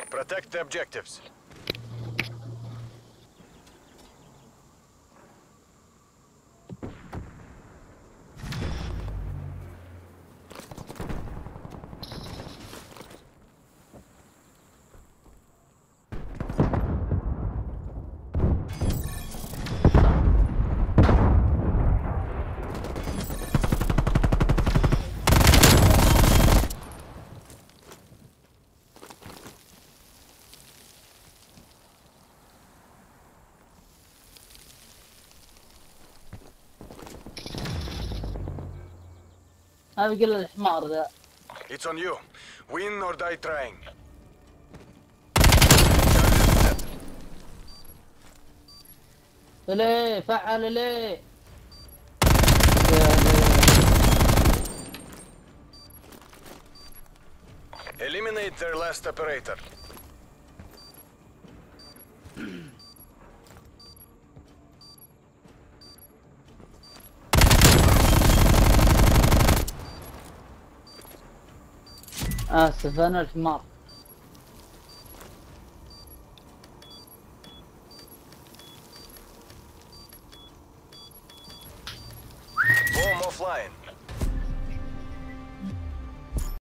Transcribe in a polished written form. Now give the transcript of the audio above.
Protect the objectives. هذا يقول الحمار ذا. It's on you. Win or die trying. ليه فعل ليه؟ Eliminate their last operator. آسف أنا الحمار. Bomb offline.